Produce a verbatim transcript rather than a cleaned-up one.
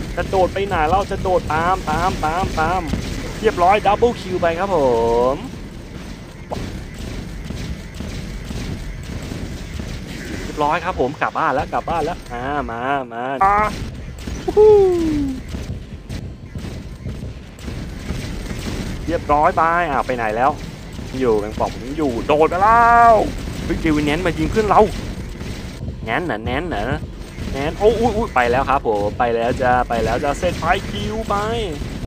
จะโดดไปไหนเราจะโดดตามตามตามตามเรียบร้อยดับเบิลคิวไปครับผมเรียบร้อยครับผมกลับบ้านแล้วกลับบ้านแล้วอ่ามามาเรียบร้อยไปอ่าไปไหนแล้วอยู่แมงป่องผมอยู่โดดไปแล้วเฮ้ยเจวินแนนมายิงเพื่อนเราแนนน่ะแนนน่ะแนนโอ้ยไปแล้วครับผมไปแล้วจะไปแล้วจะเซตไฟคิวไป